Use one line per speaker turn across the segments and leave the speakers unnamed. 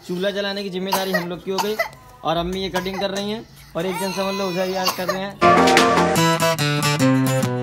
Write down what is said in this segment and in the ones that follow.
चूल्हा जलाने की जिम्मेदारी हम लोग की हो गई और अम्मी ये कटिंग कर रही हैं और एक जन समझ लो उधर यार कर रहे हैं।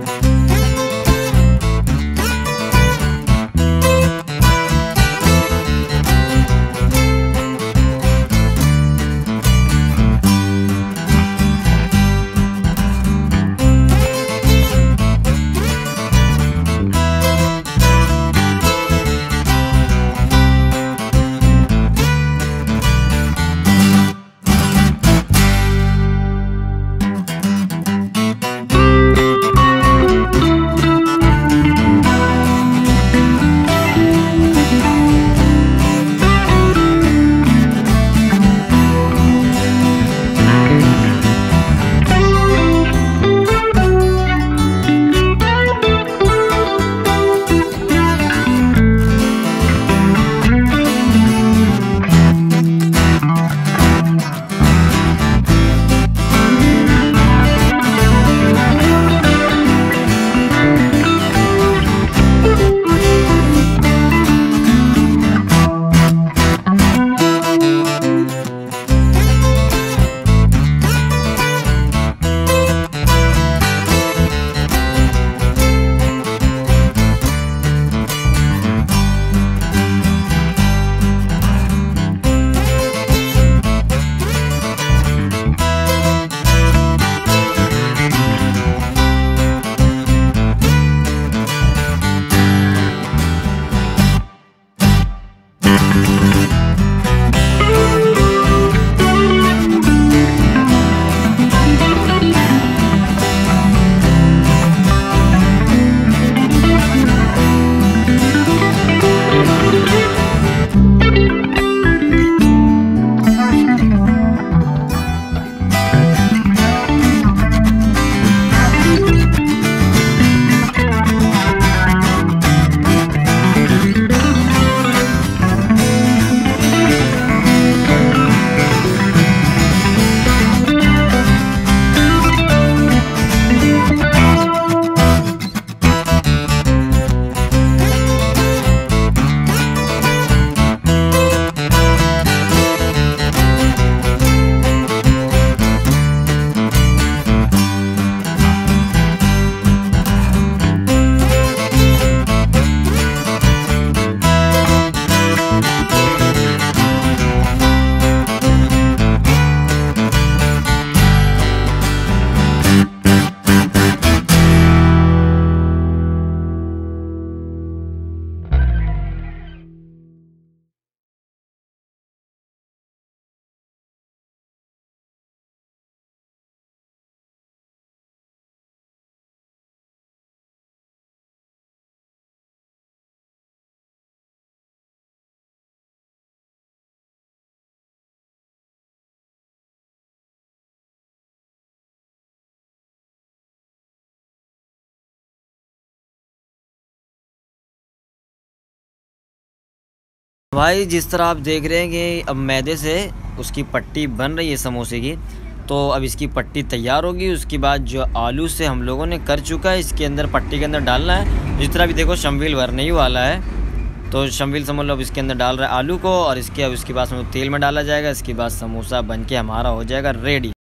भाई जिस तरह आप देख रहे हैं कि अब मैदे से उसकी पट्टी बन रही है समोसे की, तो अब इसकी पट्टी तैयार होगी। उसके बाद जो आलू से हम लोगों ने कर चुका है इसके अंदर पट्टी के अंदर डालना है। जिस तरह भी देखो शमवील भरने ही वाला है, तो शमवील समझ लो अब इसके अंदर डाल रहा है आलू को और इसके बाद तेल में डाला जाएगा। इसके बाद समोसा बन के हमारा हो जाएगा रेडी।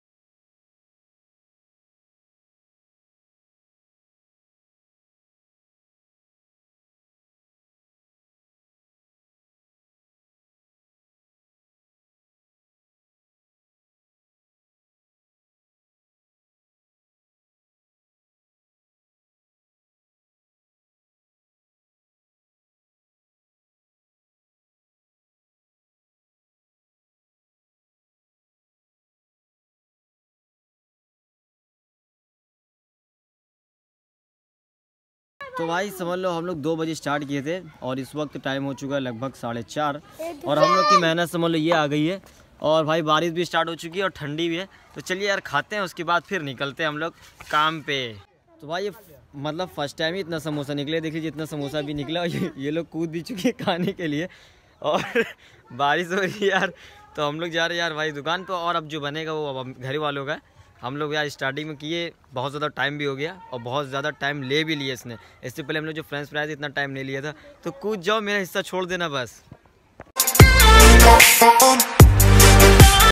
तो भाई समझ लो हम लोग 2 बजे स्टार्ट किए थे और इस वक्त टाइम हो चुका है लगभग 4:30 और हम लोग की मेहनत समझ लो ये आ गई है। और भाई बारिश भी स्टार्ट हो चुकी है और ठंडी भी है, तो चलिए यार खाते हैं, उसके बाद फिर निकलते हैं हम लोग काम पे। तो भाई ये मतलब फर्स्ट टाइम ही इतना समोसा निकले, देख लीजिए इतना समोसा भी निकला और ये लोग कूद भी चुके हैं खाने के लिए और बारिश हो रही है यार, तो हम लोग जा रहे हैं यार भाई दुकान पर। और अब जो बनेगा वो अब घर वालों का। हम लोग यार स्टार्टिंग में किए, बहुत ज़्यादा टाइम भी हो गया और बहुत ज़्यादा टाइम ले भी लिया इसने। इससे पहले हम लोग जो फ्रेंच फ्राइज इतना टाइम नहीं लिया था। तो कूद जाओ, मेरा हिस्सा छोड़ देना बस।